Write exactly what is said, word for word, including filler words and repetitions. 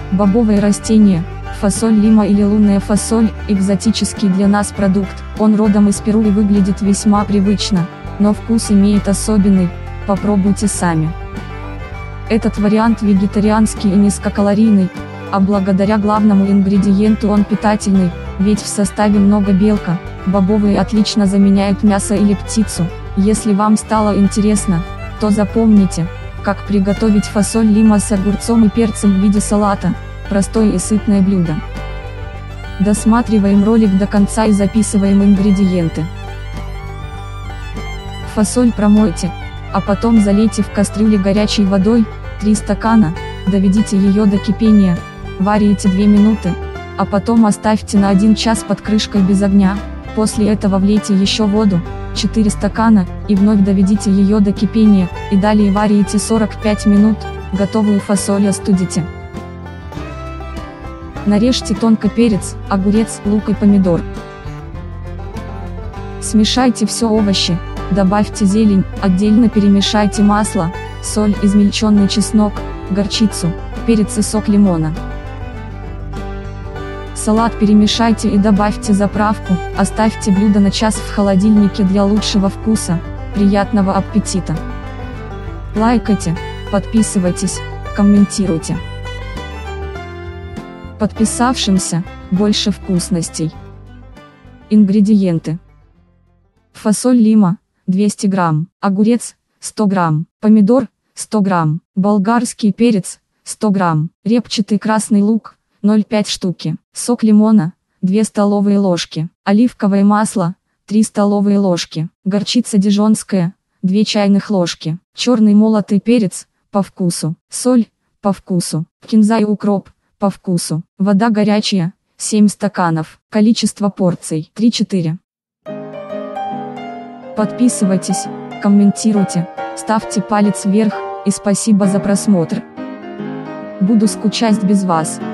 Бобовые растения, фасоль лима или лунная фасоль – экзотический для нас продукт, он родом из Перу и выглядит весьма привычно, но вкус имеет особенный, попробуйте сами. Этот вариант вегетарианский и низкокалорийный, а благодаря главному ингредиенту он питательный, ведь в составе много белка. Бобовые отлично заменяют мясо или птицу. Если вам стало интересно, то запомните, как приготовить фасоль лима с огурцом и перцем в виде салата, простое и сытное блюдо. Досматриваем ролик до конца и записываем ингредиенты. Фасоль промойте, а потом залейте в кастрюле горячей водой, три стакана, доведите ее до кипения, варите две минуты, а потом оставьте на один час под крышкой без огня, после этого влейте еще воду, четыре стакана, и вновь доведите ее до кипения, и далее варите сорок пять минут, готовую фасоль остудите. Нарежьте тонко перец, огурец, лук и помидор. Смешайте все овощи, добавьте зелень, отдельно перемешайте масло, соль, измельченный чеснок, горчицу, перец и сок лимона. Салат перемешайте и добавьте заправку, оставьте блюдо на час в холодильнике для лучшего вкуса. Приятного аппетита! Лайкайте, подписывайтесь, комментируйте. Подписавшимся больше вкусностей. Ингредиенты: фасоль лима двести грамм, огурец сто грамм, помидор сто грамм, болгарский перец сто грамм, репчатый красный лук ноль целых пять десятых штуки, сок лимона две столовые ложки, оливковое масло три столовые ложки, горчица дижонская две чайных ложки, черный молотый перец по вкусу, соль по вкусу, кинза и укроп по вкусу, вода горячая семь стаканов, количество порций три-четыре. Подписывайтесь, комментируйте, ставьте палец вверх, и спасибо за просмотр. Буду скучать без вас.